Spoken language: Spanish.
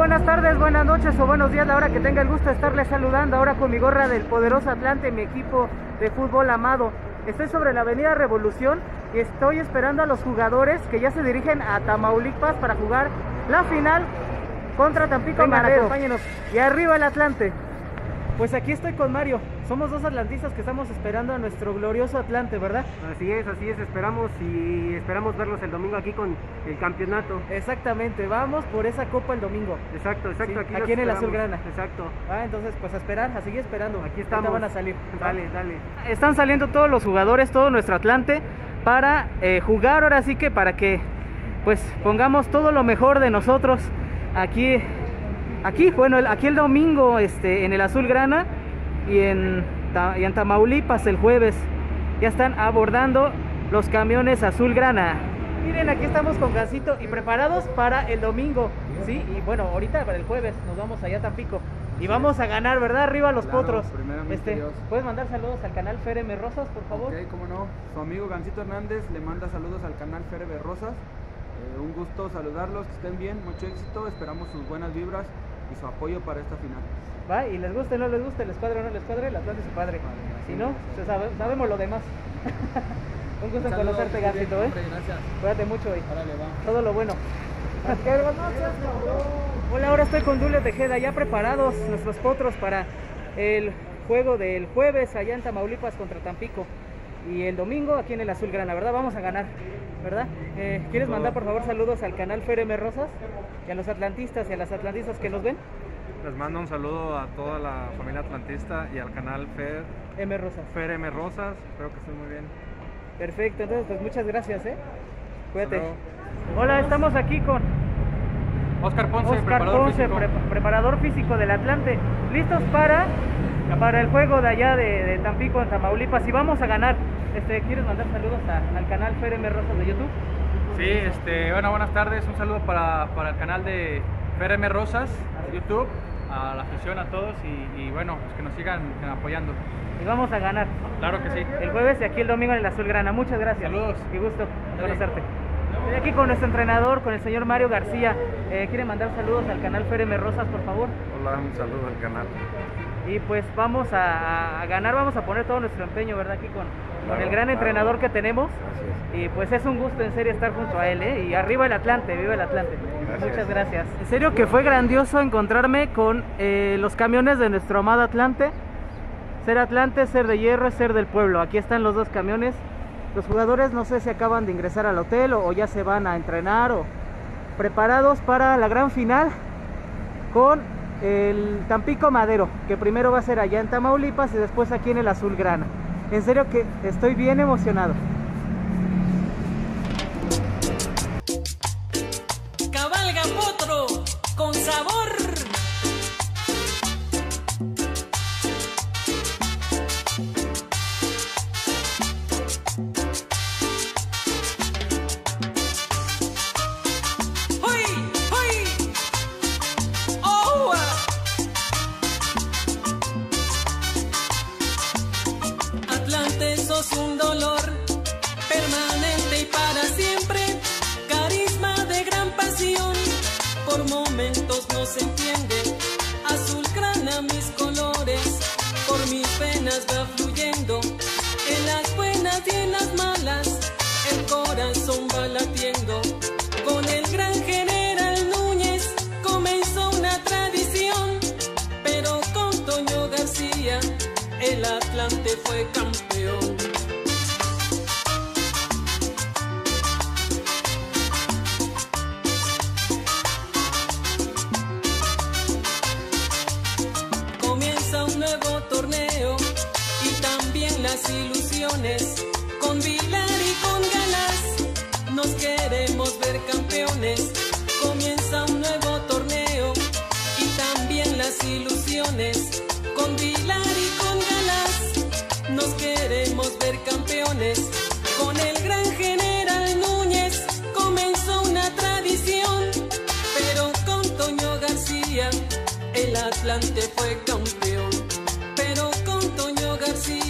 buenas tardes, buenas noches o buenos días, la hora que tenga el gusto de estarles saludando. Ahora con mi gorra del poderoso Atlante, mi equipo de fútbol amado. Estoy sobre la avenida Revolución y estoy esperando a los jugadores que ya se dirigen a Tamaulipas para jugar la final contra Tampico Madero. Acompáñenos. Y arriba el Atlante. Pues aquí estoy con Mario. Somos dos atlantistas que estamos esperando a nuestro glorioso Atlante, ¿verdad? Así es, esperamos verlos el domingo aquí con el campeonato. Exactamente, vamos por esa copa el domingo. Exacto, Sí, aquí en el Azulgrana. Exacto. Entonces pues a esperar, a seguir esperando. Aquí estamos. Ahorita van a salir. Dale. Están saliendo todos los jugadores, todo nuestro Atlante para jugar ahora sí que para que pues pongamos todo lo mejor de nosotros aquí el domingo en el Azulgrana y en Tamaulipas el jueves. Ya están abordando los camiones Azulgrana. Miren, aquí estamos con Gansito y preparados para el domingo, ¿sí? Y bueno, ahorita para el jueves nos vamos allá a Tampico y vamos a ganar, ¿verdad? Arriba los potros. ¿Puedes mandar saludos al canal Fereme Rosas, por favor? Ok, cómo no. Su amigo Gansito Hernández le manda saludos al canal Fereme Rosas. Un gusto saludarlos, que estén bien, mucho éxito, esperamos sus buenas vibras y su apoyo para esta final. Va, y les guste o no les guste, les cuadre o no les cuadre, el Atlante es su padre. Si no, sabemos lo demás. Un gusto en conocerte, Gansito, ¿eh? Gracias. Cuídate mucho hoy. Órale, va. Todo lo bueno. Hola, ahora estoy con Julio Tejeda, ya preparados nuestros potros para el juego del jueves allá en Tamaulipas contra Tampico. Y el domingo aquí en el Azulgrana, ¿verdad? Vamos a ganar, ¿verdad? ¿Quieres mandar por favor saludos al canal Fereme Rosas y a los atlantistas y a las atlantistas que nos ven? Les mando un saludo a toda la familia atlantista y al canal M Rosas. Fereme Rosas, espero que estén muy bien. Perfecto, entonces pues muchas gracias, Cuídate. Hola, estamos aquí con Oscar Ponce, preparador físico del Atlante, listos para el juego de allá de Tampico en Tamaulipas y vamos a ganar. ¿Quieres mandar saludos al canal Fereme Rosas de YouTube? Sí, bueno, buenas tardes, un saludo para el canal de Fereme Rosas de YouTube, a la afición, a todos y bueno, pues que nos sigan apoyando. Y vamos a ganar. Claro que sí. El jueves y aquí el domingo en el Azulgrana. Muchas gracias. Saludos. Qué gusto conocerte. Estoy aquí con nuestro entrenador, con el señor Mario García. ¿Quiere mandar saludos al canal Fereme Rosas, por favor? Hola, un saludo al canal. Y pues vamos a ganar, vamos a poner todo nuestro empeño, ¿verdad? Aquí con el gran entrenador que tenemos. Y pues es un gusto en serio estar junto a él, Y arriba el Atlante, viva el Atlante. Gracias. Muchas gracias. En serio que fue grandioso encontrarme con los camiones de nuestro amado Atlante. Ser Atlante, ser de hierro, ser del pueblo. Aquí están los dos camiones. Los jugadores no sé si acaban de ingresar al hotel o ya se van a entrenar o preparados para la gran final con el Tampico Madero, que primero va a ser allá en Tamaulipas y después aquí en el Azulgrana. En serio que estoy bien emocionado. Cabalga potro con sabor. Sos un dolor permanente y para siempre, carisma de gran pasión, por momentos no se entiende, Azulgrana mis colores, por mis venas va fluyendo, en las buenas y en las malas, el corazón va latiendo, con el gran general Núñez comenzó una tradición, pero con Toño García el Atlante fue campeón. Comienza un nuevo torneo y también las ilusiones. Con Vilar y con Galás nos queremos ver campeones. Comienza un nuevo torneo y también las ilusiones. Con Vilar y con Galás nos queremos ver campeones. Con el gran general Núñez comenzó una tradición, pero con Toño García el Atlante fue campeón.